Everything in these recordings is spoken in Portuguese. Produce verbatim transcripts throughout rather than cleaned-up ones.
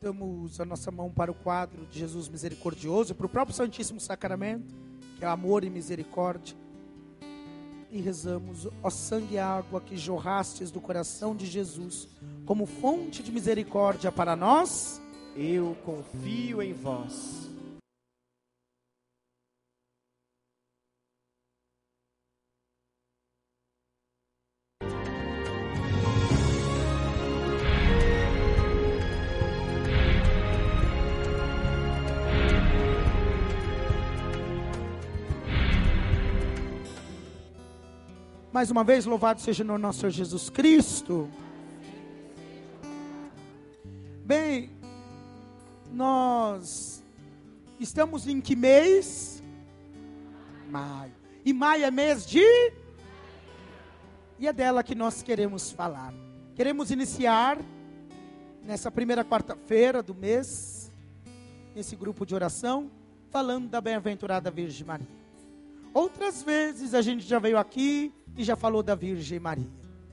Levantamos a nossa mão para o quadro de Jesus misericordioso, para o próprio Santíssimo Sacramento, que é amor e misericórdia. E rezamos: ó sangue e água que jorrastes do coração de Jesus, como fonte de misericórdia para nós, eu confio em vós. Mais uma vez, louvado seja o nosso Senhor Jesus Cristo. Bem, nós estamos em que mês? Maio. E maio é mês de? E é dela que nós queremos falar. Queremos iniciar nessa primeira quarta-feira do mês, nesse grupo de oração, falando da bem-aventurada Virgem Maria. Outras vezes a gente já veio aqui e já falou da Virgem Maria.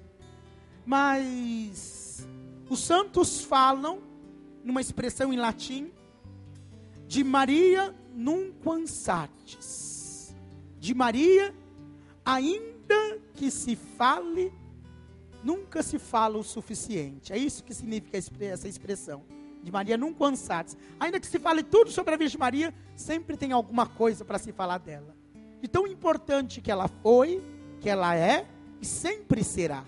Mas os santos falam, numa expressão em latim, de Maria nunquam satis. De Maria, ainda que se fale, nunca se fala o suficiente. É isso que significa essa expressão. De Maria nunquam satis. Ainda que se fale tudo sobre a Virgem Maria, sempre tem alguma coisa para se falar dela. De tão importante que ela foi, que ela é e sempre será.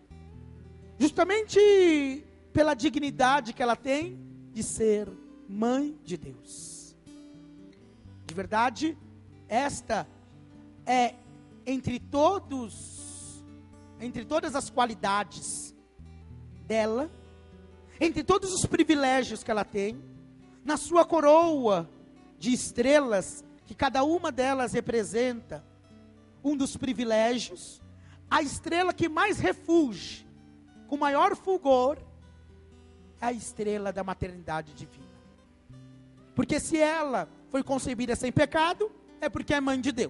Justamente pela dignidade que ela tem de ser mãe de Deus. De verdade, esta é entre todos, entre todas as qualidades dela, entre todos os privilégios que ela tem, na sua coroa de estrelas, que cada uma delas representa um dos privilégios, a estrela que mais refulge, com maior fulgor, é a estrela da maternidade divina. Porque se ela foi concebida sem pecado, é porque é mãe de Deus.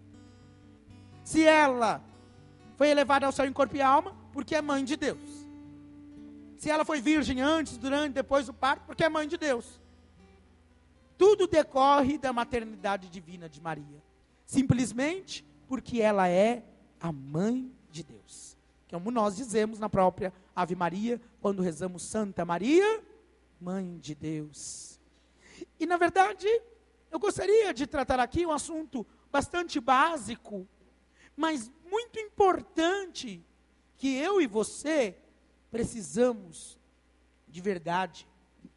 Se ela foi elevada ao céu em corpo e alma, porque é mãe de Deus. Se ela foi virgem antes, durante, depois do parto, porque é mãe de Deus. Tudo decorre da maternidade divina de Maria. Simplesmente porque ela é a mãe de Deus. Como nós dizemos na própria Ave Maria, quando rezamos Santa Maria, Mãe de Deus. E na verdade, eu gostaria de tratar aqui um assunto bastante básico, mas muito importante, que eu e você precisamos, de verdade,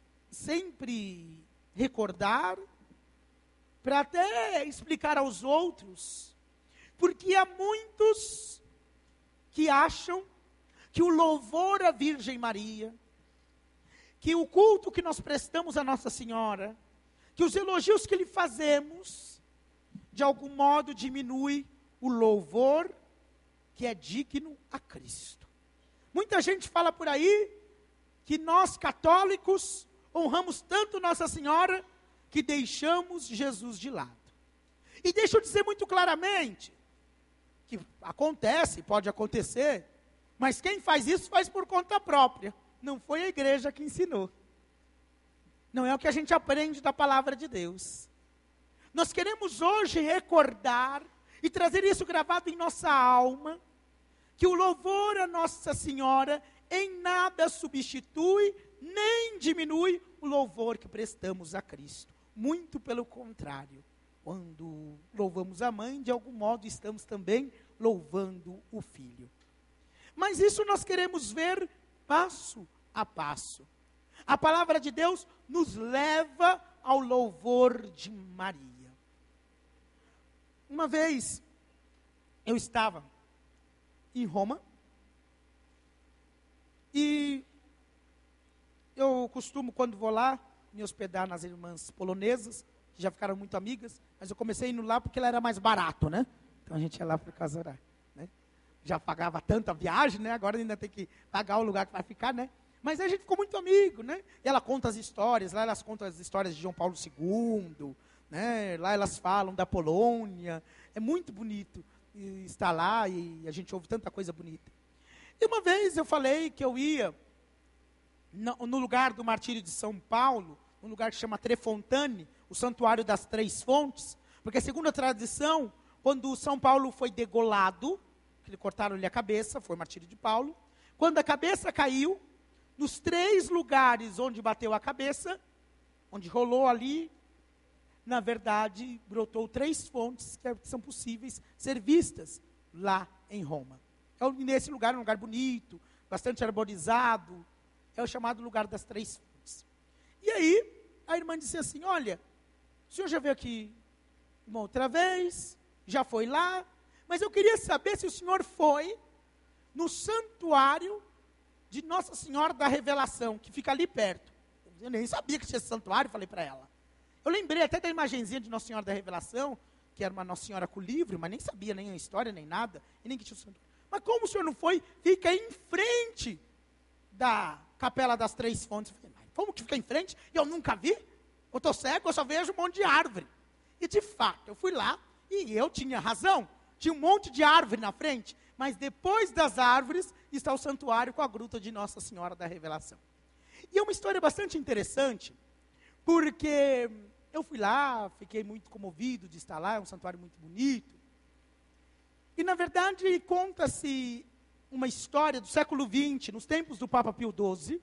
sempre recordar, para até explicar aos outros, porque há muitos que acham que o louvor à Virgem Maria, que o culto que nós prestamos a Nossa Senhora, que os elogios que lhe fazemos, de algum modo diminui o louvor que é digno a Cristo. Muita gente fala por aí que nós católicos honramos tanto Nossa Senhora que deixamos Jesus de lado. E deixa eu dizer muito claramente que acontece, pode acontecer, mas quem faz isso faz por conta própria. Não foi a igreja que ensinou. Não é o que a gente aprende da palavra de Deus. Nós queremos hoje recordar e trazer isso gravado em nossa alma, que o louvor a Nossa Senhora em nada substitui nem diminui o louvor que prestamos a Cristo. Muito pelo contrário. Quando louvamos a mãe, de algum modo estamos também louvando o filho. Mas isso nós queremos ver passo a passo. A palavra de Deus nos leva ao louvor de Maria. Uma vez, eu estava em Roma, e eu costumo, quando vou lá, me hospedar nas irmãs polonesas, que já ficaram muito amigas, mas eu comecei indo lá porque ela era mais barato, né? Então a gente ia lá por causa da, né? Já pagava tanto a viagem, né? Agora ainda tem que pagar o lugar que vai ficar, né? Mas aí a gente ficou muito amigo, né? E ela conta as histórias, lá elas contam as histórias de João Paulo segundo, né? Lá elas falam da Polônia, é muito bonito estar lá e a gente ouve tanta coisa bonita. E uma vez eu falei que eu ia no, no lugar do martírio de São Paulo, um lugar que chama Trefontane, o santuário das três fontes, porque segundo a tradição, quando São Paulo foi degolado, que cortaram-lhe a cabeça, foi o martírio de Paulo, quando a cabeça caiu, nos três lugares onde bateu a cabeça, onde rolou ali, na verdade, brotou três fontes que são possíveis ser vistas lá em Roma. É nesse lugar, um lugar bonito, bastante arborizado, é o chamado lugar das três fontes. E aí, a irmã disse assim, olha, o senhor já veio aqui uma outra vez, já foi lá, mas eu queria saber se o senhor foi no santuário de Nossa Senhora da Revelação, que fica ali perto. Eu nem sabia que tinha esse santuário, falei para ela. Eu lembrei até da imagenzinha de Nossa Senhora da Revelação, que era uma Nossa Senhora com livro, mas nem sabia nem a história, nem nada, e nem que tinha o santuário. Mas como o senhor não foi, fica em frente da Capela das Três Fontes. Eu falei, mas como que fica em frente? E eu nunca vi? Eu estou cego, eu só vejo um monte de árvore. E de fato, eu fui lá, e eu tinha razão. Tinha um monte de árvore na frente, mas depois das árvores está o santuário com a gruta de Nossa Senhora da Revelação. E é uma história bastante interessante, porque eu fui lá, fiquei muito comovido de estar lá, é um santuário muito bonito. E na verdade conta-se uma história do século vinte, nos tempos do Papa Pio doze,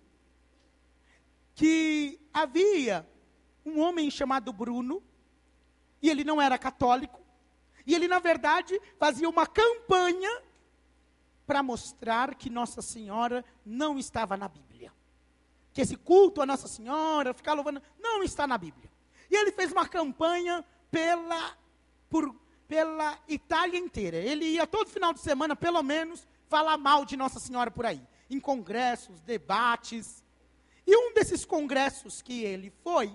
que havia um homem chamado Bruno, e ele não era católico, e ele, na verdade, fazia uma campanha para mostrar que Nossa Senhora não estava na Bíblia. Que esse culto a Nossa Senhora, ficar louvando, não está na Bíblia. E ele fez uma campanha pela, por, pela Itália inteira. Ele ia todo final de semana, pelo menos, falar mal de Nossa Senhora por aí. Em congressos, debates. E um desses congressos que ele foi,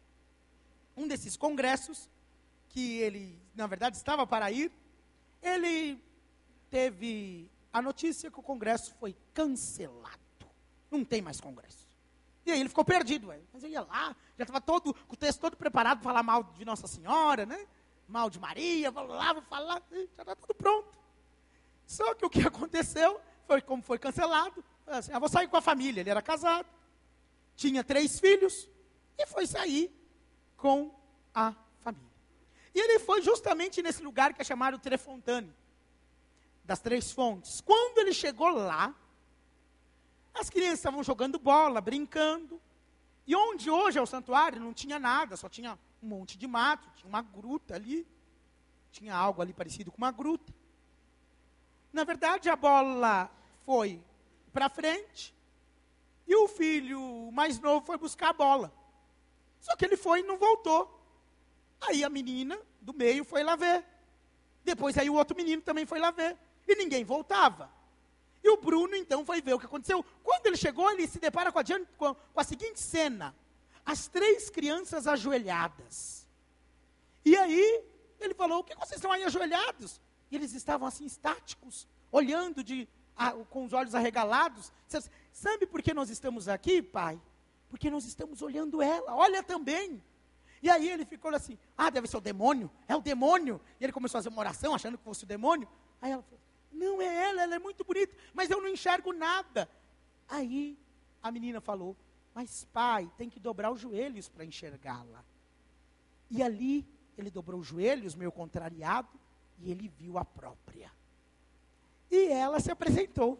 um desses congressos, que ele, na verdade, estava para ir, ele teve a notícia que o congresso foi cancelado. Não tem mais congresso. E aí ele ficou perdido. Ué. Mas eu ia lá, já estava todo, com o texto todo preparado para falar mal de Nossa Senhora, né? Mal de Maria, vou lá, vou falar, já está tudo pronto. Só que o que aconteceu, foi como foi cancelado, assim, eu vou sair com a família. Ele era casado, tinha três filhos, e foi sair com a família. E ele foi justamente nesse lugar que é chamado Trefontane, das Três Fontes. Quando ele chegou lá, as crianças estavam jogando bola, brincando. E onde hoje é o santuário, não tinha nada, só tinha um monte de mato, tinha uma gruta ali. Tinha algo ali parecido com uma gruta. Na verdade, a bola foi para frente, e o filho mais novo foi buscar a bola. Só que ele foi e não voltou. Aí a menina do meio foi lá ver. Depois aí o outro menino também foi lá ver. E ninguém voltava. E o Bruno então foi ver o que aconteceu. Quando ele chegou, ele se depara com a, com a, com a seguinte cena. As três crianças ajoelhadas. E aí ele falou, o que vocês estão aí ajoelhados? E eles estavam assim estáticos, olhando de, a, com os olhos arregalados. Sabe por que nós estamos aqui, pai? Porque nós estamos olhando ela. Olha também. E aí ele ficou assim, ah, deve ser o demônio, é o demônio. E ele começou a fazer uma oração, achando que fosse o demônio. Aí ela falou, não é ela, ela é muito bonita, mas eu não enxergo nada. Aí a menina falou, mas pai, tem que dobrar os joelhos para enxergá-la. E ali ele dobrou os joelhos, meio contrariado, e ele viu a própria. E ela se apresentou.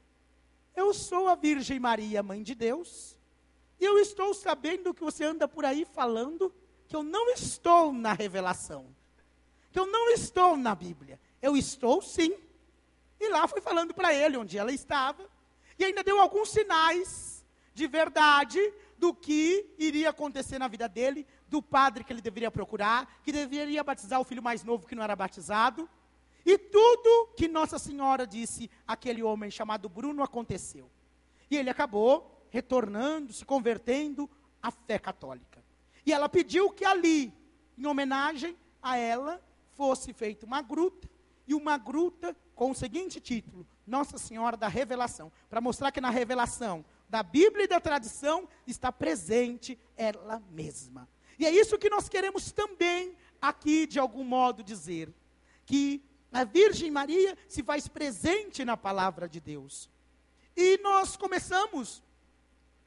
Eu sou a Virgem Maria, Mãe de Deus, e eu estou sabendo que você anda por aí falando que eu não estou na revelação, que eu não estou na Bíblia. Eu estou sim. E lá foi falando para ele onde ela estava, e ainda deu alguns sinais de verdade do que iria acontecer na vida dele, do padre que ele deveria procurar, que deveria batizar o filho mais novo que não era batizado. E tudo que Nossa Senhora disse àquele homem chamado Bruno aconteceu. E ele acabou retornando, se convertendo à fé católica. E ela pediu que ali, em homenagem a ela, fosse feita uma gruta, e uma gruta com o seguinte título, Nossa Senhora da Revelação, para mostrar que na revelação da Bíblia e da tradição está presente ela mesma. E é isso que nós queremos também aqui, de algum modo, dizer, que a Virgem Maria se faz presente na palavra de Deus. E nós começamos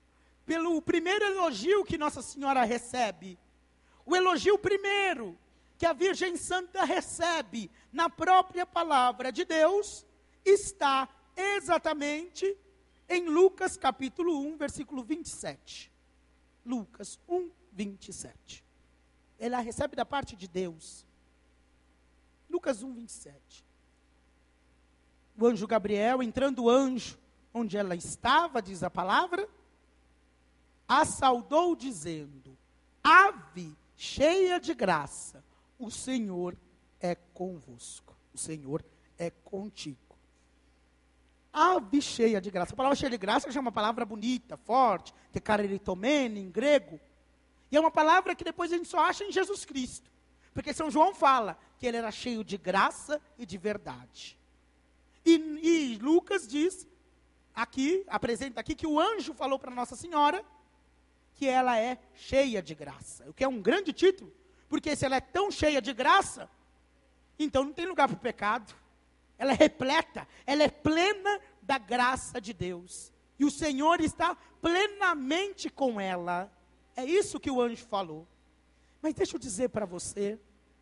pelo primeiro elogio que Nossa Senhora recebe. O elogio primeiro que a Virgem Santa recebe na própria palavra de Deus está exatamente em Lucas capítulo um, versículo vinte e sete. Lucas um, vinte e sete. Ela recebe da parte de Deus. Lucas um, vinte e sete. O anjo Gabriel, entrando o anjo onde ela estava, diz a palavra, a saudou dizendo: Ave cheia de graça, o Senhor é convosco. O Senhor é contigo. Ave cheia de graça. A palavra cheia de graça já é uma palavra bonita, forte, que é careritomene em grego. E é uma palavra que depois a gente só acha em Jesus Cristo. Porque São João fala que ele era cheio de graça e de verdade. E, e Lucas diz, aqui, apresenta aqui, que o anjo falou para Nossa Senhora que ela é cheia de graça. O que é um grande título. Porque se ela é tão cheia de graça, então não tem lugar para o pecado. Ela é repleta, ela é plena da graça de Deus. E o Senhor está plenamente com ela. É isso que o anjo falou. Mas deixa eu dizer para você.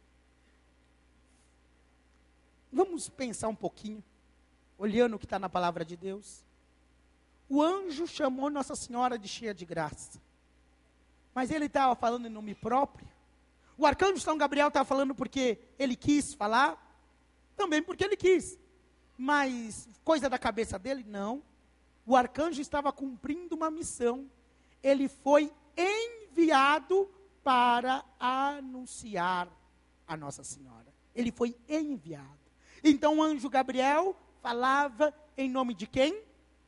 Vamos pensar um pouquinho, olhando o que está na palavra de Deus. O anjo chamou Nossa Senhora de cheia de graça. Mas ele estava falando em nome próprio. O arcanjo São Gabriel estava falando porque ele quis falar. Também porque ele quis. Mas coisa da cabeça dele? Não. O arcanjo estava cumprindo uma missão. Ele foi enviado para anunciar a Nossa Senhora. Ele foi enviado. Então o anjo Gabriel falava em nome de quem?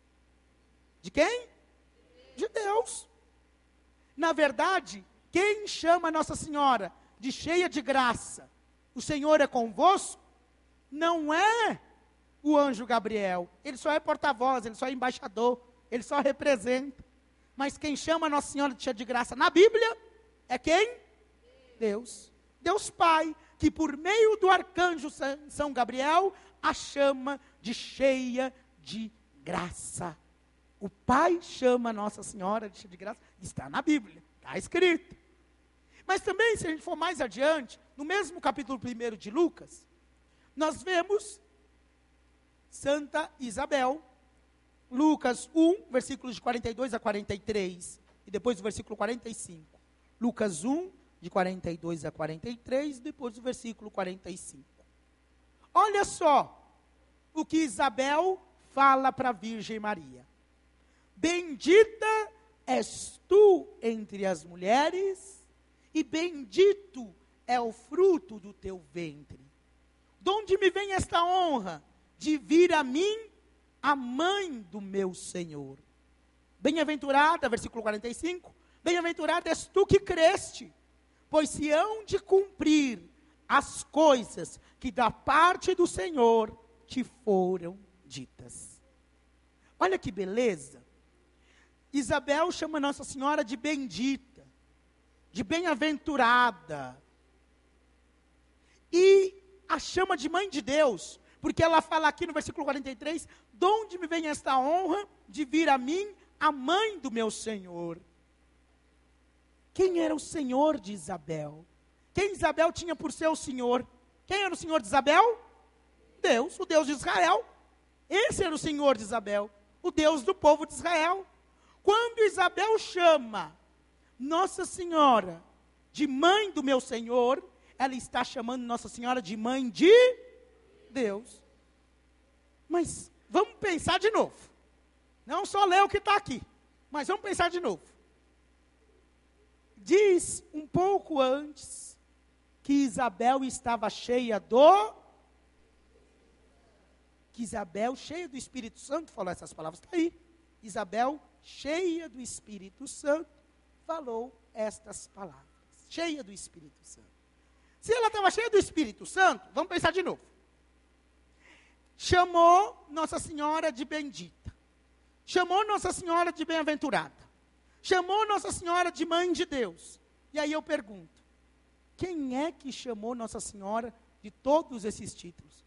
De quem? De Deus. Na verdade, quem chama Nossa Senhora de cheia de graça, o Senhor é convosco, não é o anjo Gabriel. Ele só é porta-voz, ele só é embaixador, ele só representa. Mas quem chama Nossa Senhora de cheia de graça na Bíblia é quem? Deus. Deus Pai, que por meio do arcanjo São Gabriel, a chama de cheia de graça. O Pai chama Nossa Senhora de cheia de graça, está na Bíblia, está escrito. Mas também, se a gente for mais adiante, no mesmo capítulo primeiro de Lucas, nós vemos Santa Isabel, Lucas um, versículos de quarenta e dois a quarenta e três, e depois o versículo quarenta e cinco. Lucas um, de quarenta e dois a quarenta e três, depois o versículo quarenta e cinco. Olha só o que Isabel fala para a Virgem Maria. Bendita és tu entre as mulheres, e bendito é o fruto do teu ventre. De onde me vem esta honra de vir a mim a mãe do meu Senhor? Bem-aventurada, versículo quarenta e cinco, bem-aventurada és tu que creste, pois se hão de cumprir as coisas que da parte do Senhor te foram ditas. Olha que beleza. Isabel chama Nossa Senhora de bendita, de bem-aventurada, e a chama de mãe de Deus, porque ela fala aqui no versículo quarenta e três, de onde me vem esta honra de vir a mim a mãe do meu Senhor? Quem era o Senhor de Isabel? Quem Isabel tinha por ser o Senhor? Quem era o Senhor de Isabel? Deus, o Deus de Israel. Esse era o Senhor de Isabel, o Deus do povo de Israel. Quando Isabel chama Nossa Senhora de mãe do meu Senhor, ela está chamando Nossa Senhora de mãe de Deus. Mas vamos pensar de novo. Não só ler o que está aqui, mas vamos pensar de novo. Diz um pouco antes que Isabel estava cheia do... Que Isabel, cheia do Espírito Santo, falou essas palavras, está aí. Isabel, cheia do Espírito Santo, falou estas palavras. Cheia do Espírito Santo. Se ela estava cheia do Espírito Santo, vamos pensar de novo. Chamou Nossa Senhora de bendita. Chamou Nossa Senhora de bem-aventurada. Chamou Nossa Senhora de mãe de Deus. E aí eu pergunto, quem é que chamou Nossa Senhora de todos esses títulos?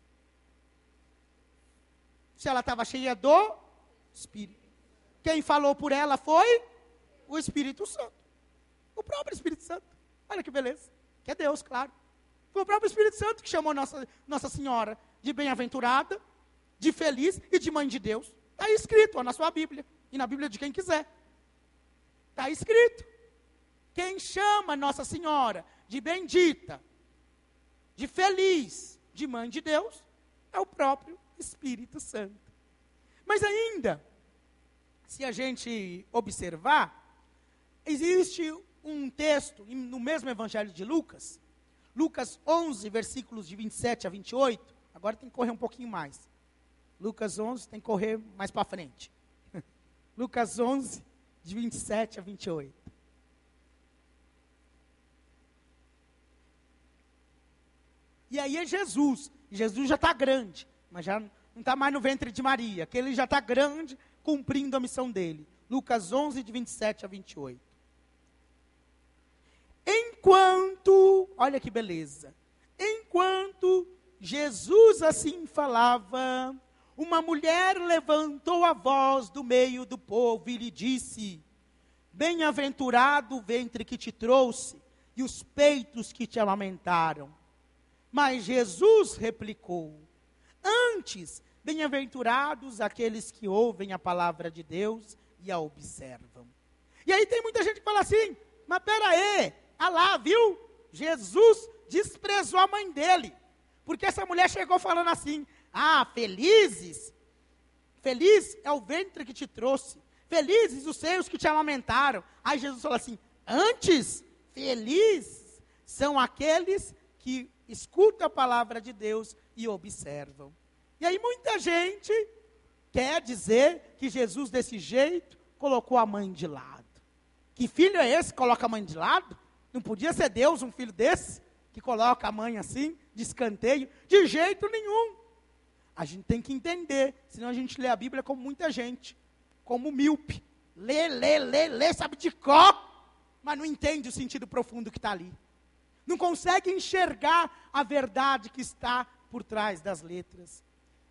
Se ela estava cheia do Espírito. Quem falou por ela foi o Espírito Santo. O próprio Espírito Santo. Olha que beleza. Que é Deus, claro. Foi o próprio Espírito Santo que chamou Nossa, Nossa Senhora de bem-aventurada, de feliz e de mãe de Deus. Está escrito ó, na sua Bíblia. E na Bíblia de quem quiser. Está escrito. Quem chama Nossa Senhora de bendita, de feliz, de mãe de Deus, é o próprio Espírito Santo. Mas ainda, se a gente observar, existe um texto no mesmo Evangelho de Lucas, Lucas onze, versículos de vinte e sete a vinte e oito, agora tem que correr um pouquinho mais. Lucas onze tem que correr mais para frente. Lucas onze, de vinte e sete a vinte e oito. E aí é Jesus. Jesus já está grande, mas já não está mais no ventre de Maria, que ele já está grande, cumprindo a missão dele. Lucas onze, de vinte e sete a vinte e oito. Enquanto, olha que beleza, enquanto Jesus assim falava, uma mulher levantou a voz do meio do povo e lhe disse: bem-aventurado o ventre que te trouxe e os peitos que te amamentaram. Mas Jesus replicou: antes, bem-aventurados aqueles que ouvem a palavra de Deus e a observam. E aí tem muita gente que fala assim, mas peraí, ah lá, viu? Jesus desprezou a mãe dele. Porque essa mulher chegou falando assim, ah, felizes, feliz é o ventre que te trouxe, felizes os seios que te amamentaram. Aí Jesus falou assim, antes, felizes são aqueles que escutam a palavra de Deus e observam. E aí muita gente quer dizer que Jesus desse jeito colocou a mãe de lado. Que filho é esse que coloca a mãe de lado? Não podia ser Deus um filho desse, que coloca a mãe assim, de escanteio? De jeito nenhum. A gente tem que entender, senão a gente lê a Bíblia como muita gente, como míope. Lê, lê, lê, lê, sabe de cor, mas não entende o sentido profundo que está ali. Não consegue enxergar a verdade que está por trás das letras.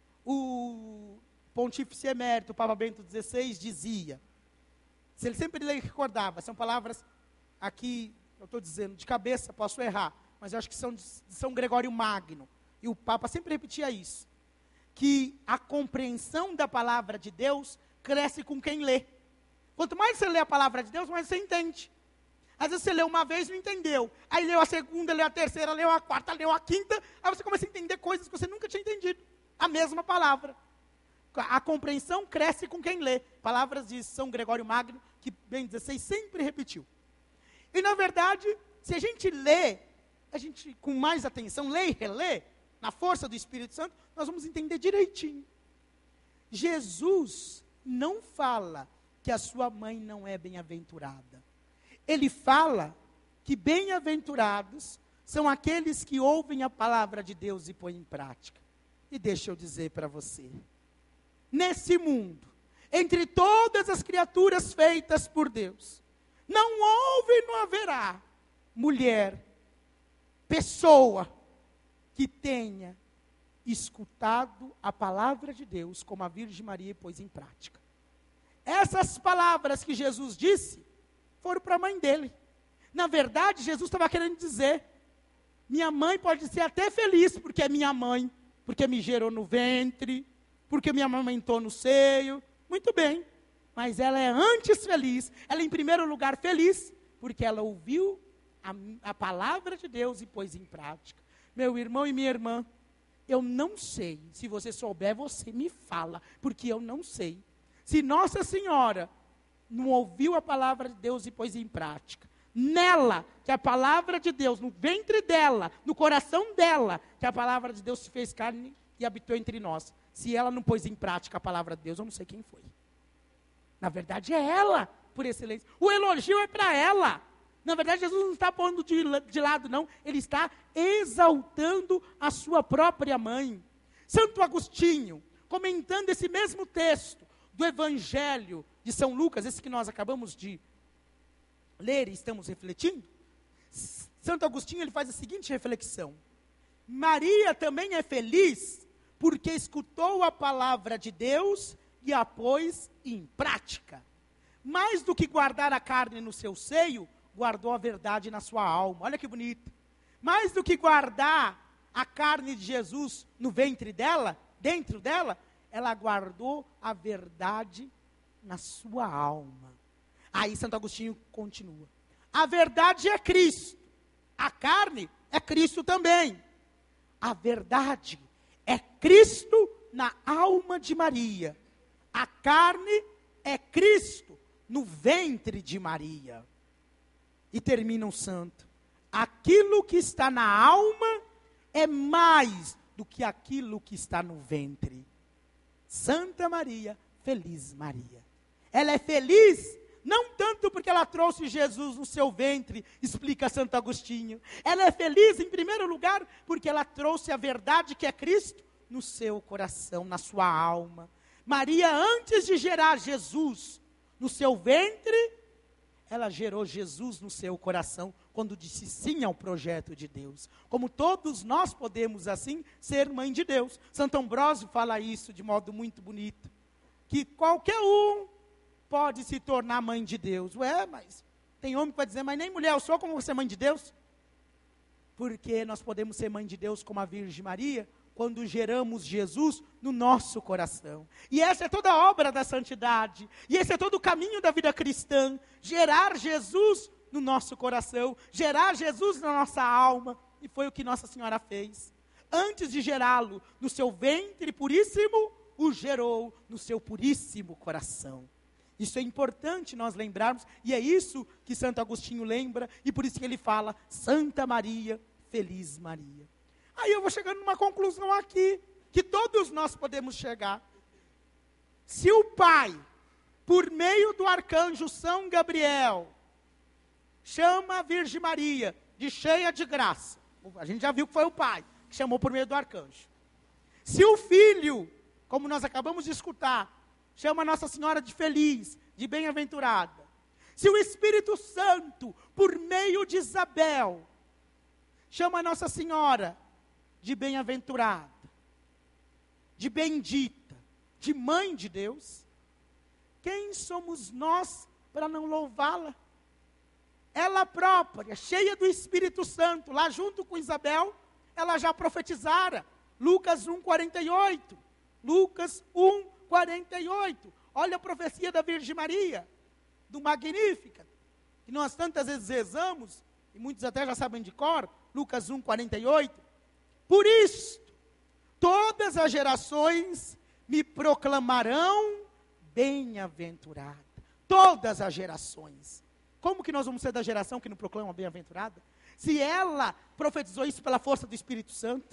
O pontífice emérito, o Papa Bento dezesseis, dizia, se ele sempre lhe recordava, são palavras aqui, eu estou dizendo, de cabeça, posso errar, mas eu acho que são de São Gregório Magno, e o Papa sempre repetia isso, que a compreensão da palavra de Deus cresce com quem lê. Quanto mais você lê a palavra de Deus, mais você entende. Às vezes você leu uma vez e não entendeu. Aí leu a segunda, leu a terceira, leu a quarta, leu a quinta. Aí você começa a entender coisas que você nunca tinha entendido. A mesma palavra. A compreensão cresce com quem lê. Palavras de São Gregório Magno, que Bento dezesseis sempre repetiu. E na verdade, se a gente lê, a gente com mais atenção, lê e relê, na força do Espírito Santo, nós vamos entender direitinho. Jesus não fala que a sua mãe não é bem-aventurada. Ele fala que bem-aventurados são aqueles que ouvem a palavra de Deus e põem em prática. E deixa eu dizer para você, nesse mundo, entre todas as criaturas feitas por Deus, não houve e não haverá mulher, pessoa, que tenha escutado a palavra de Deus como a Virgem Maria e pôs em prática. Essas palavras que Jesus disse, foram para a mãe dele. Na verdade, Jesus estava querendo dizer, minha mãe pode ser até feliz, porque é minha mãe, porque me gerou no ventre, porque me amamentou no seio, muito bem, mas ela é antes feliz, ela em primeiro lugar feliz, porque ela ouviu a, a palavra de Deus e pôs em prática. Meu irmão e minha irmã, eu não sei, se você souber, você me fala, porque eu não sei. Se Nossa Senhora não ouviu a palavra de Deus e pôs em prática, nela, que a palavra de Deus, no ventre dela, no coração dela, que a palavra de Deus se fez carne e habitou entre nós, se ela não pôs em prática a palavra de Deus, eu não sei quem foi. Na verdade é ela, por excelência. O elogio é para ela. Na verdade Jesus não está pondo de, de lado não, ele está exaltando a sua própria mãe. Santo Agostinho, comentando esse mesmo texto do Evangelho de São Lucas, esse que nós acabamos de ler e estamos refletindo, Santo Agostinho ele faz a seguinte reflexão: Maria também é feliz porque escutou a palavra de Deus e a pôs em prática. mais do que guardar a carne no seu seio, guardou a verdade na sua alma. Olha que bonito. Mais do que guardar a carne de Jesus no ventre dela, dentro dela, ela guardou a verdade na sua alma. Aí Santo Agostinho continua. A verdade é Cristo. A carne é Cristo também. A verdade é Cristo na alma de Maria. A carne é Cristo no ventre de Maria. E termina o santo. Aquilo que está na alma é mais do que aquilo que está no ventre. Santa Maria, feliz Maria. Ela é feliz, não tanto porque ela trouxe Jesus no seu ventre, explica Santo Agostinho. Ela é feliz, em primeiro lugar, porque ela trouxe a verdade que é Cristo no seu coração, na sua alma. Maria, antes de gerar Jesus no seu ventre, ela gerou Jesus no seu coração, quando disse sim ao projeto de Deus. Como todos nós podemos, assim, ser mãe de Deus. Santo Ambrósio fala isso de modo muito bonito. Que qualquer um pode se tornar mãe de Deus. Ué, mas tem homem que vai dizer, mas nem mulher eu sou, como você é mãe de Deus? Porque nós podemos ser mãe de Deus como a Virgem Maria, quando geramos Jesus no nosso coração. E essa é toda a obra da santidade. E esse é todo o caminho da vida cristã. Gerar Jesus no nosso coração. Gerar Jesus na nossa alma. E foi o que Nossa Senhora fez. Antes de gerá-lo no seu ventre puríssimo, o gerou no seu puríssimo coração. Isso é importante nós lembrarmos. E é isso que Santo Agostinho lembra. E por isso que ele fala, Santa Maria, feliz Maria. Aí eu vou chegando numa conclusão aqui, que todos nós podemos chegar. Se o Pai, por meio do arcanjo São Gabriel, chama a Virgem Maria de cheia de graça, a gente já viu que foi o Pai que chamou por meio do arcanjo. Se o Filho, como nós acabamos de escutar, chama Nossa Senhora de feliz, de bem-aventurada. Se o Espírito Santo, por meio de Isabel, chama Nossa Senhora de bem-aventurada, de bendita, de mãe de Deus, quem somos nós para não louvá-la? Ela própria, cheia do Espírito Santo, lá junto com Isabel, ela já profetizara, Lucas um, quarenta e oito, Lucas um, quarenta e oito, olha a profecia da Virgem Maria, do Magnífica, que nós tantas vezes rezamos, e muitos até já sabem de cor, Lucas um, quarenta e oito, por isto, todas as gerações me proclamarão bem-aventurada. Todas as gerações. Como que nós vamos ser da geração que não proclama bem-aventurada? Se ela profetizou isso pela força do Espírito Santo.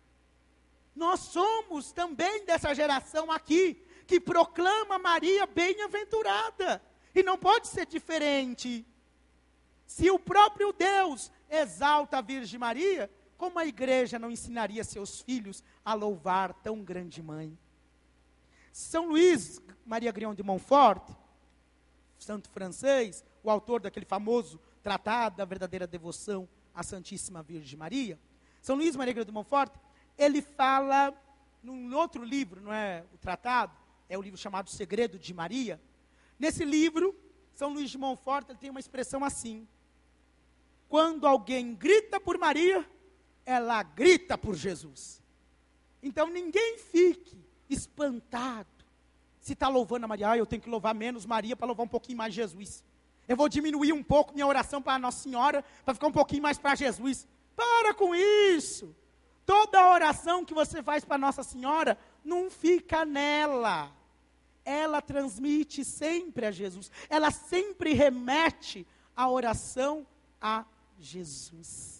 Nós somos também dessa geração aqui, que proclama Maria bem-aventurada. E não pode ser diferente. Se o próprio Deus exalta a Virgem Maria, como a igreja não ensinaria seus filhos a louvar tão grande mãe? São Luís Maria Grignon de Montfort, santo francês, o autor daquele famoso tratado da verdadeira devoção à Santíssima Virgem Maria, São Luís Maria Grignon de Montfort, ele fala, num outro livro, não é o tratado, é o livro chamado Segredo de Maria. Nesse livro, São Luís de Montfort, ele tem uma expressão assim: quando alguém grita por Maria, ela grita por Jesus. Então ninguém fique espantado se está louvando a Maria. Ah, eu tenho que louvar menos Maria para louvar um pouquinho mais Jesus. Eu vou diminuir um pouco minha oração para Nossa Senhora, para ficar um pouquinho mais para Jesus. Para com isso. Toda oração que você faz para Nossa Senhora, não fica nela. Ela transmite sempre a Jesus. Ela sempre remete a oração a Jesus.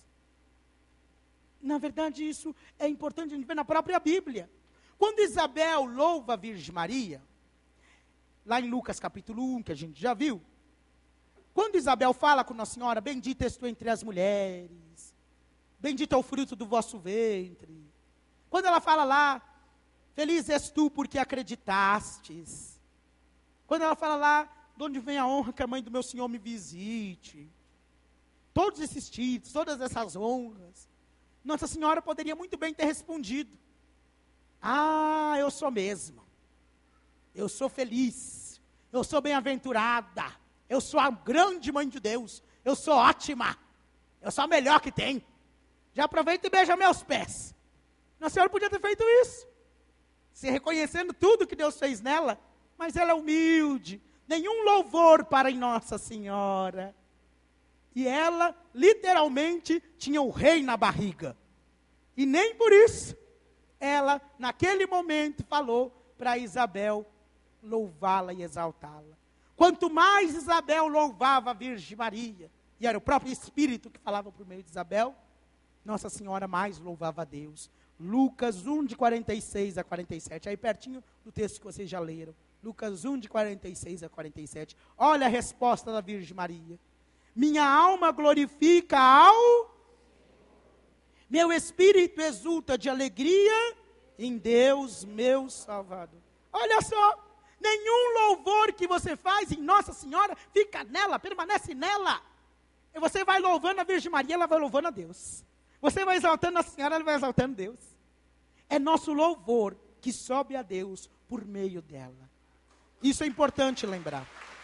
Na verdade, isso é importante a gente ver na própria Bíblia. Quando Isabel louva a Virgem Maria, lá em Lucas capítulo um, que a gente já viu, quando Isabel fala com Nossa Senhora, bendita és tu entre as mulheres, bendito é o fruto do vosso ventre. Quando ela fala lá, feliz és tu porque acreditastes. Quando ela fala lá, de onde vem a honra que a mãe do meu Senhor me visite. Todos esses títulos, todas essas honras. Nossa Senhora poderia muito bem ter respondido: ah, eu sou mesmo. Eu sou feliz. eu sou bem-aventurada, eu sou a grande mãe de Deus, eu sou ótima, eu sou a melhor que tem. Já aproveita e beija meus pés. Nossa Senhora podia ter feito isso, se reconhecendo tudo que Deus fez nela, mas ela é humilde, nenhum louvor para Nossa Senhora. E ela, literalmente, tinha o rei na barriga. E nem por isso, ela, naquele momento, falou para Isabel louvá-la e exaltá-la. Quanto mais Isabel louvava a Virgem Maria, e era o próprio Espírito que falava por meio de Isabel, Nossa Senhora mais louvava a Deus. Lucas um, de quarenta e seis a quarenta e sete, aí pertinho do texto que vocês já leram. Lucas um, de quarenta e seis a quarenta e sete. Olha a resposta da Virgem Maria. Minha alma glorifica ao... Meu espírito exulta de alegria em Deus, meu Salvador. Olha só, nenhum louvor que você faz em Nossa Senhora fica nela, permanece nela. E você vai louvando a Virgem Maria, ela vai louvando a Deus. Você vai exaltando a Senhora, ela vai exaltando Deus. É nosso louvor que sobe a Deus por meio dela. Isso é importante lembrar.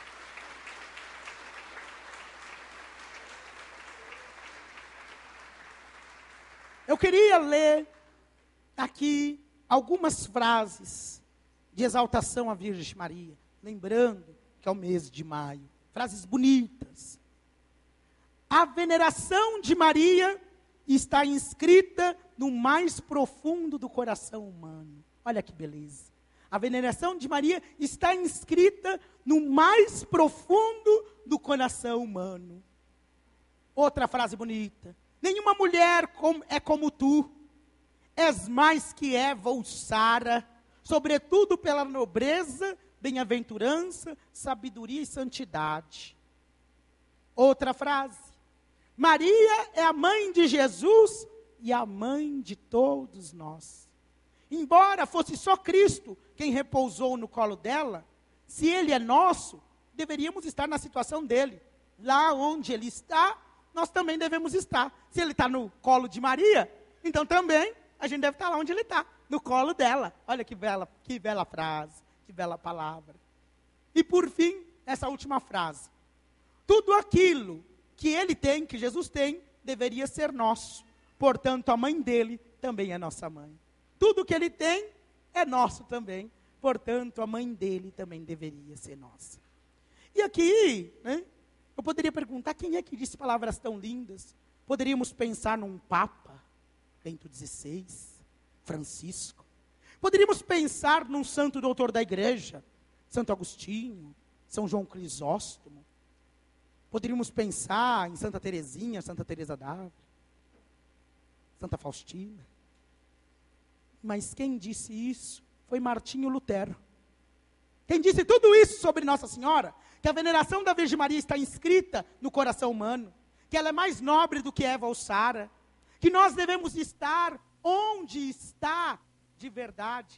Eu queria ler aqui algumas frases de exaltação à Virgem Maria, lembrando que é o mês de maio. Frases bonitas. A veneração de Maria está inscrita no mais profundo do coração humano. Olha que beleza. A veneração de Maria está inscrita no mais profundo do coração humano. Outra frase bonita. Nenhuma mulher é como tu, és mais que Eva ou Sara, sobretudo pela nobreza, bem-aventurança, sabedoria e santidade. Outra frase. Maria é a mãe de Jesus e a mãe de todos nós. Embora fosse só Cristo quem repousou no colo dela, se Ele é nosso, deveríamos estar na situação dele. Lá onde Ele está, nós também devemos estar. Se Ele está no colo de Maria, então também a gente deve estar lá onde Ele está, no colo dela. Olha que bela, que bela frase, que bela palavra. E por fim, essa última frase. Tudo aquilo que Ele tem, que Jesus tem, deveria ser nosso. Portanto, a mãe dele também é nossa mãe. Tudo que Ele tem é nosso também. Portanto, a mãe dele também deveria ser nossa. E aqui, né, eu poderia perguntar, quem é que disse palavras tão lindas? Poderíamos pensar num Papa, Bento dezesseis, Francisco. Poderíamos pensar num santo doutor da igreja, Santo Agostinho, São João Crisóstomo. Poderíamos pensar em Santa Teresinha, Santa Teresa d'Ávila, Santa Faustina. Mas quem disse isso foi Martinho Lutero. Quem disse tudo isso sobre Nossa Senhora, que a veneração da Virgem Maria está inscrita no coração humano, que ela é mais nobre do que Eva ou Sara, que nós devemos estar onde está de verdade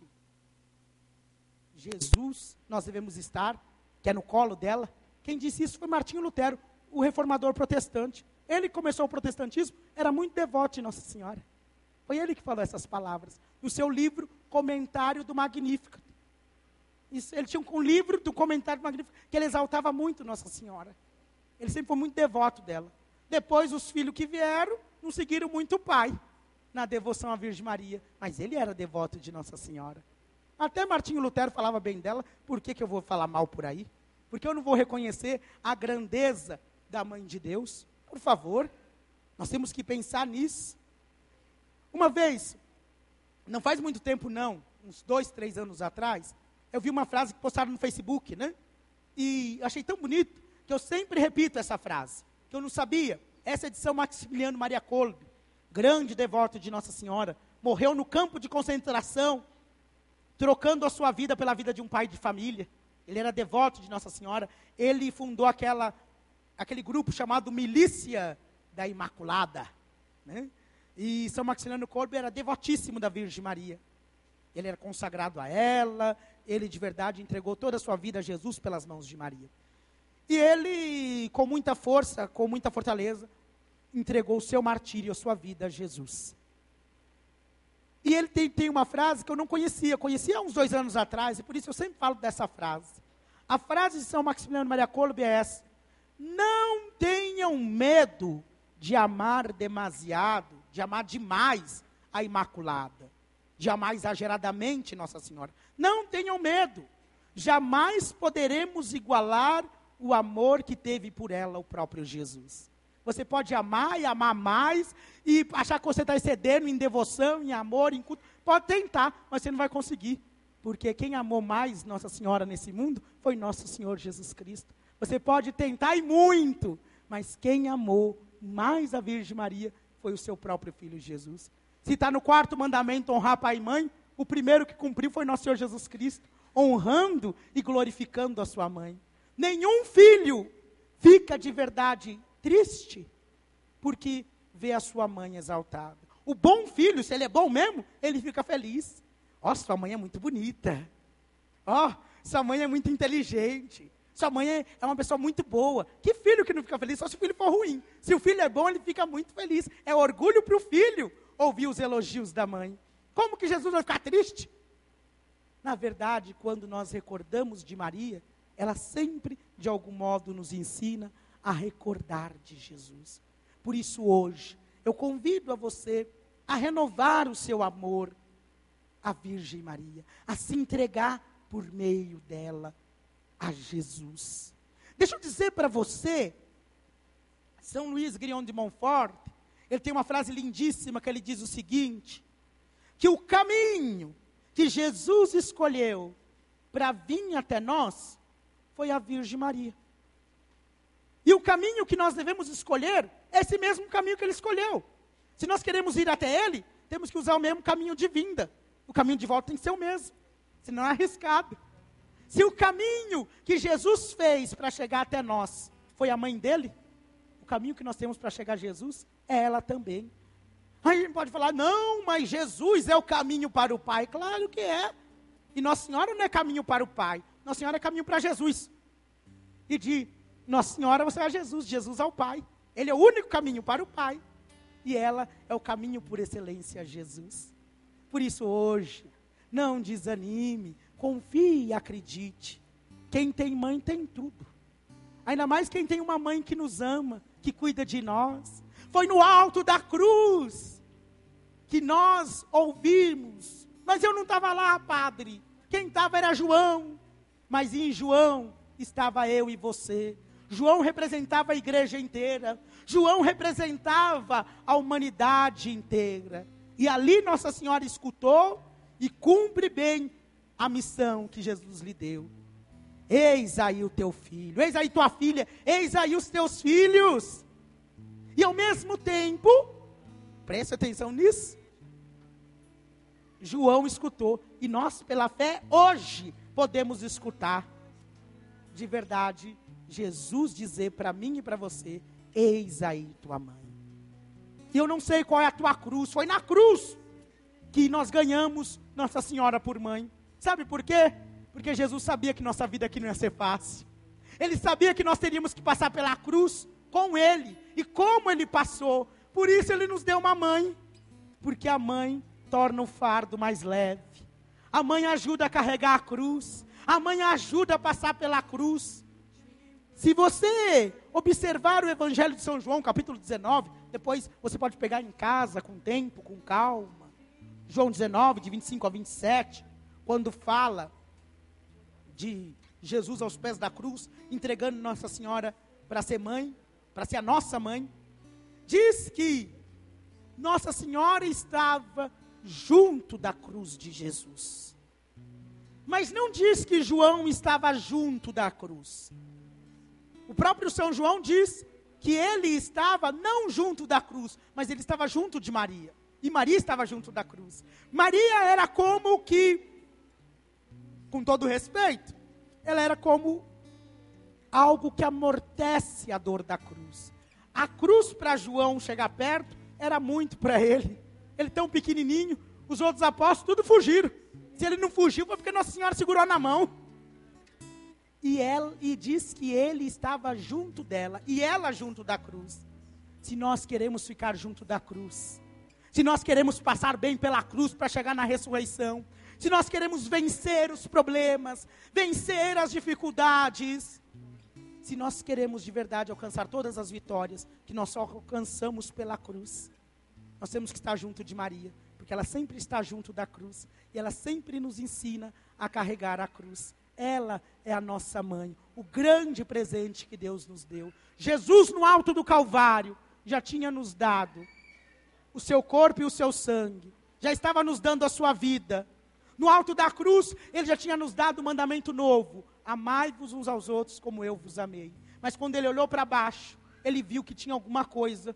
Jesus, nós devemos estar, que é no colo dela. Quem disse isso foi Martinho Lutero, o reformador protestante. Ele começou o protestantismo, era muito devoto de Nossa Senhora. Foi ele que falou essas palavras, no seu livro Comentário do Magnífico. Isso, ele tinha um livro do Comentário do Magnífico, que ele exaltava muito Nossa Senhora. Ele sempre foi muito devoto dela. Depois, os filhos que vieram, não seguiram muito o pai, na devoção à Virgem Maria. Mas ele era devoto de Nossa Senhora. Até Martinho Lutero falava bem dela. Por que que eu vou falar mal por aí? Porque eu não vou reconhecer a grandeza da Mãe de Deus? Por favor, nós temos que pensar nisso. Uma vez, não faz muito tempo não, uns dois, três anos atrás, eu vi uma frase que postaram no Facebook, né? E achei tão bonito, que eu sempre repito essa frase, que eu não sabia. Essa é de São Maximiliano Maria Kolbe, grande devoto de Nossa Senhora, morreu no campo de concentração, trocando a sua vida pela vida de um pai de família. Ele era devoto de Nossa Senhora, ele fundou aquela, aquele grupo chamado Milícia da Imaculada, né? E São Maximiliano Kolbe era devotíssimo da Virgem Maria. Ele era consagrado a ela, ele de verdade entregou toda a sua vida a Jesus pelas mãos de Maria. E ele, com muita força, com muita fortaleza, entregou o seu martírio, a sua vida a Jesus. E ele tem, tem uma frase que eu não conhecia, conhecia há uns dois anos atrás, e por isso eu sempre falo dessa frase. A frase de São Maximiliano Maria Kolbe é essa: não tenham medo de amar demasiado, de amar demais a Imaculada, de amar exageradamente Nossa Senhora. Não tenham medo, jamais poderemos igualar o amor que teve por ela o próprio Jesus. Você pode amar e amar mais, e achar que você está excedendo em devoção, em amor, em culto. Pode tentar, mas você não vai conseguir. Porque quem amou mais Nossa Senhora nesse mundo foi nosso Senhor Jesus Cristo. Você pode tentar e muito, mas quem amou mais a Virgem Maria foi o seu próprio Filho Jesus. Se está no quarto mandamento honrar pai e mãe, o primeiro que cumpriu foi nosso Senhor Jesus Cristo, honrando e glorificando a sua mãe. Nenhum filho fica de verdade triste porque vê a sua mãe exaltada. O bom filho, se ele é bom mesmo, ele fica feliz. Ó, oh, sua mãe é muito bonita. Ó, oh, sua mãe é muito inteligente. Sua mãe é, é uma pessoa muito boa. Que filho que não fica feliz? Só se o filho for ruim. Se o filho é bom, ele fica muito feliz. É orgulho para o filho ouvir os elogios da mãe. Como que Jesus vai ficar triste? Na verdade, quando nós recordamos de Maria, ela sempre, de algum modo, nos ensina a recordar de Jesus. Por isso, hoje, eu convido a você a renovar o seu amor à Virgem Maria, a se entregar por meio dela a Jesus. Deixa eu dizer para você, São Luís Grignon de Montfort, ele tem uma frase lindíssima que ele diz o seguinte, que o caminho que Jesus escolheu para vir até nós foi a Virgem Maria. E o caminho que nós devemos escolher é esse mesmo caminho que ele escolheu. Se nós queremos ir até ele, temos que usar o mesmo caminho de vinda. O caminho de volta tem que ser o mesmo, senão é arriscado. Se o caminho que Jesus fez para chegar até nós foi a mãe dele, o caminho que nós temos para chegar a Jesus é ela também. Aí a gente pode falar, não, mas Jesus é o caminho para o Pai. Claro que é. E Nossa Senhora não é caminho para o Pai. Nossa Senhora é caminho para Jesus. E de Nossa Senhora você vai a Jesus, Jesus ao Pai. Ele é o único caminho para o Pai. E ela é o caminho por excelência a Jesus. Por isso hoje, não desanime, confie e acredite. Quem tem mãe tem tudo. Ainda mais quem tem uma mãe que nos ama, que cuida de nós. Foi no alto da cruz que nós ouvimos. Mas eu não estava lá, padre. Quem estava era João. Mas em João estava eu e você. João representava a igreja inteira. João representava a humanidade inteira. E ali Nossa Senhora escutou e cumpre bem a missão que Jesus lhe deu. Eis aí o teu filho, eis aí tua filha, eis aí os teus filhos. E ao mesmo tempo, preste atenção nisso, João escutou. E nós, pela fé, hoje podemos escutar de verdade Jesus dizer para mim e para você, eis aí tua mãe. E eu não sei qual é a tua cruz, foi na cruz que nós ganhamos Nossa Senhora por mãe. Sabe por quê? Porque Jesus sabia que nossa vida aqui não ia ser fácil. Ele sabia que nós teríamos que passar pela cruz com Ele. E como Ele passou, por isso Ele nos deu uma mãe. Porque a mãe torna o fardo mais leve. A mãe ajuda a carregar a cruz. A mãe ajuda a passar pela cruz. Se você observar o Evangelho de São João, capítulo dezenove, depois você pode pegar em casa, com tempo, com calma. João dezenove, de vinte e cinco a vinte e sete, quando fala de Jesus aos pés da cruz, entregando Nossa Senhora para ser mãe, para ser a nossa mãe, diz que Nossa Senhora estava junto da cruz de Jesus. Mas não diz que João estava junto da cruz. O próprio São João diz que ele estava não junto da cruz, mas ele estava junto de Maria. E Maria estava junto da cruz. Maria era como que, com todo respeito, ela era como algo que amortece a dor da cruz. A cruz para João chegar perto era muito para ele. Ele tão pequenininho, os outros apóstolos tudo fugiram. Se ele não fugiu foi porque Nossa Senhora segurou na mão. E, ela, e diz que ele estava junto dela, e ela junto da cruz. Se nós queremos ficar junto da cruz, se nós queremos passar bem pela cruz para chegar na ressurreição, se nós queremos vencer os problemas, vencer as dificuldades, se nós queremos de verdade alcançar todas as vitórias que nós só alcançamos pela cruz, nós temos que estar junto de Maria, porque ela sempre está junto da cruz, e ela sempre nos ensina a carregar a cruz. Ela é a nossa mãe, o grande presente que Deus nos deu. Jesus no alto do Calvário já tinha nos dado o seu corpo e o seu sangue, já estava nos dando a sua vida. No alto da cruz, Ele já tinha nos dado um mandamento novo: amai-vos uns aos outros como eu vos amei. Mas quando Ele olhou para baixo, Ele viu que tinha alguma coisa,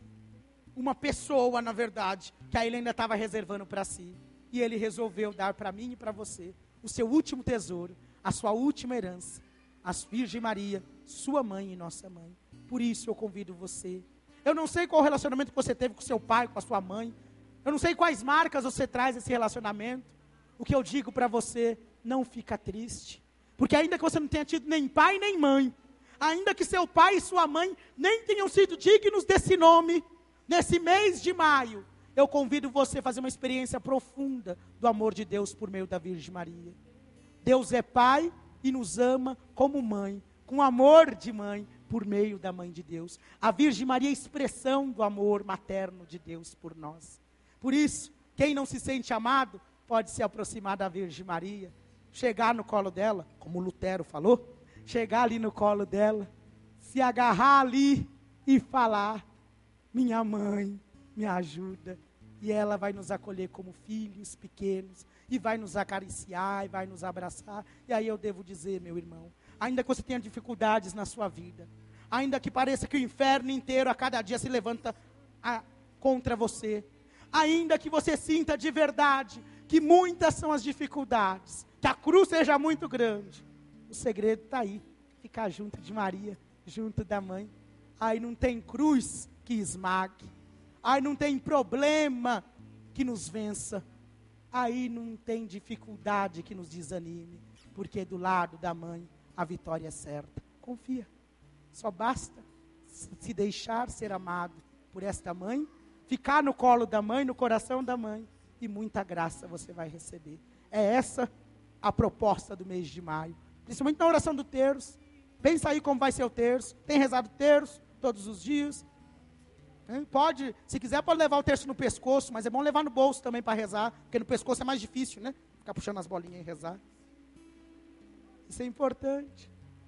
uma pessoa, na verdade, que aí Ele ainda estava reservando para si. E Ele resolveu dar para mim e para você o seu último tesouro, a sua última herança, a Virgem Maria, sua mãe e nossa mãe. Por isso eu convido você. Eu não sei qual o relacionamento que você teve com seu pai, com a sua mãe. Eu não sei quais marcas você traz esse relacionamento. O que eu digo para você, não fica triste. Porque ainda que você não tenha tido nem pai nem mãe, ainda que seu pai e sua mãe nem tenham sido dignos desse nome, nesse mês de maio, eu convido você a fazer uma experiência profunda do amor de Deus por meio da Virgem Maria. Deus é Pai e nos ama como mãe, com amor de mãe, por meio da Mãe de Deus. A Virgem Maria é a expressão do amor materno de Deus por nós. Por isso, quem não se sente amado, pode se aproximar da Virgem Maria, chegar no colo dela, como Lutero falou, chegar ali no colo dela, se agarrar ali e falar: minha mãe, me ajuda. E ela vai nos acolher como filhos pequenos, e vai nos acariciar, e vai nos abraçar. E aí eu devo dizer, meu irmão, ainda que você tenha dificuldades na sua vida, ainda que pareça que o inferno inteiro a cada dia se levanta a, contra você, ainda que você sinta de verdade que muitas são as dificuldades, que a cruz seja muito grande, o segredo está aí, ficar junto de Maria, junto da mãe. Aí não tem cruz que esmague, aí não tem problema que nos vença, aí não tem dificuldade que nos desanime, porque do lado da mãe a vitória é certa. Confia, só basta se deixar ser amado por esta mãe, ficar no colo da mãe, no coração da mãe, e muita graça você vai receber. É essa a proposta do mês de maio, principalmente na oração do terço. Pensa aí como vai ser o terço. Tem rezado o terço todos os dias? Pode, se quiser pode levar o terço no pescoço, mas é bom levar no bolso também para rezar, porque no pescoço é mais difícil, né? Ficar puxando as bolinhas e rezar. Isso é importante.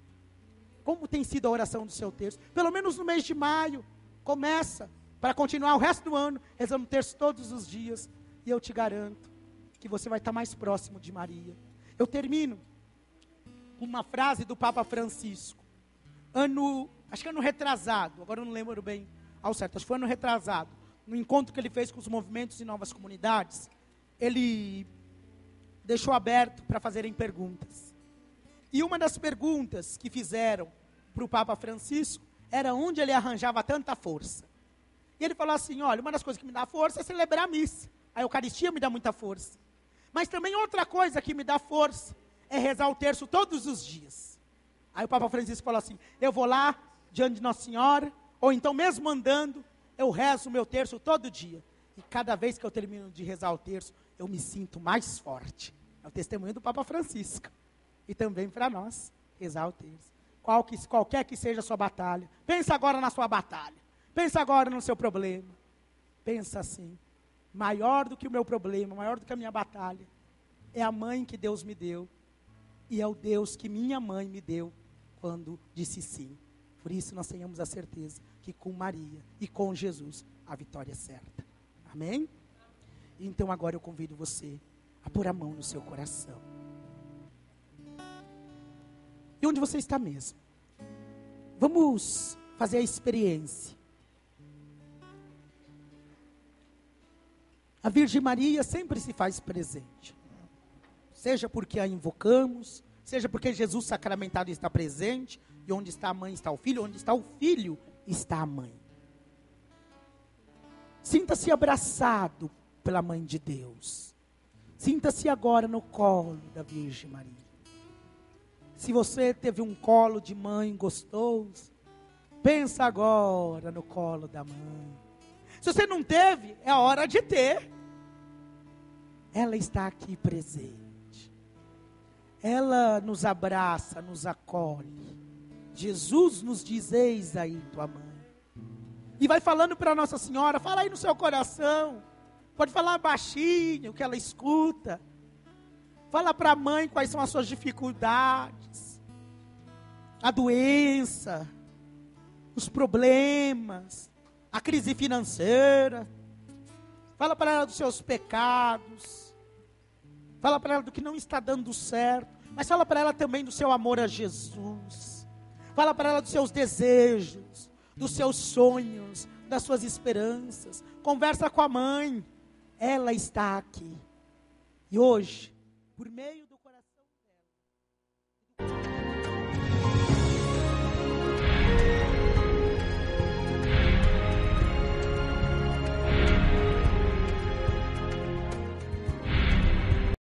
Como tem sido a oração do seu terço? Pelo menos no mês de maio, começa, para continuar o resto do ano, rezando o terço todos os dias, e eu te garanto que você vai estar mais próximo de Maria. Eu termino com uma frase do Papa Francisco, ano, acho que ano retrasado, agora eu não lembro bem ao certo, acho que foi ano retrasado, no encontro que ele fez com os movimentos e novas comunidades, ele deixou aberto para fazerem perguntas. E uma das perguntas que fizeram para o Papa Francisco era onde ele arranjava tanta força. E ele falou assim: olha, uma das coisas que me dá força é celebrar a missa. A Eucaristia me dá muita força. Mas também outra coisa que me dá força é rezar o terço todos os dias. Aí o Papa Francisco falou assim: eu vou lá diante de Nossa Senhora, ou então mesmo andando, eu rezo o meu terço todo dia. E cada vez que eu termino de rezar o terço, eu me sinto mais forte. É o testemunho do Papa Francisco. E também para nós, rezar o terço. Qual que, qualquer que seja a sua batalha, pensa agora na sua batalha. Pensa agora no seu problema. Pensa assim: maior do que o meu problema, maior do que a minha batalha, é a mãe que Deus me deu. E é o Deus que minha mãe me deu quando disse sim. Por isso nós tenhamos a certeza que com Maria e com Jesus a vitória é certa. Amém? Então agora eu convido você a pôr a mão no seu coração. E onde você está mesmo? Vamos fazer a experiência. A Virgem Maria sempre se faz presente. Seja porque a invocamos, seja porque Jesus sacramentado está presente, e onde está a mãe está o filho, onde está o filho está a mãe. Sinta-se abraçado pela Mãe de Deus. Sinta-se agora no colo da Virgem Maria. Se você teve um colo de mãe gostoso, pensa agora no colo da mãe. Se você não teve, é hora de ter. ela está aqui presente. Ela nos abraça, nos acolhe. Jesus nos diz: eis aí tua mãe. E vai falando para Nossa Senhora: fala aí no seu coração. Pode falar baixinho, que ela escuta. Fala para a mãe quais são as suas dificuldades, a doença, os problemas, a crise financeira. Fala para ela dos seus pecados. Fala para ela do que não está dando certo. Mas fala para ela também do seu amor a Jesus. Fala para ela dos seus desejos, dos seus sonhos, das suas esperanças. Conversa com a mãe. Ela está aqui. E hoje, por meio do